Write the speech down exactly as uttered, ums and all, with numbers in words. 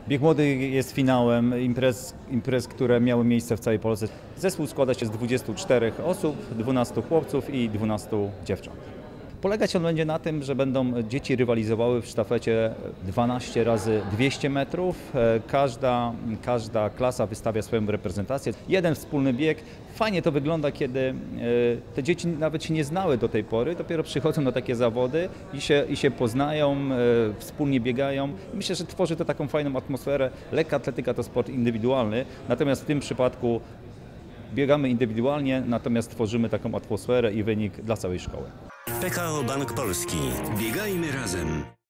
Bieg Młody jest finałem imprez, imprez, które miały miejsce w całej Polsce. Zespół składa się z dwudziestu czterech osób, dwunastu chłopców i dwunastu dziewcząt. Polegać on będzie na tym, że będą dzieci rywalizowały w sztafecie dwanaście razy dwieście metrów. Każda, każda klasa wystawia swoją reprezentację. Jeden wspólny bieg. Fajnie to wygląda, kiedy te dzieci nawet się nie znały do tej pory, dopiero przychodzą na takie zawody i się, i się poznają, wspólnie biegają. Myślę, że tworzy to taką fajną atmosferę. Lekka atletyka to sport indywidualny, natomiast w tym przypadku biegamy indywidualnie, natomiast tworzymy taką atmosferę i wynik dla całej szkoły. P K O Bank Polski. Biegajmy razem.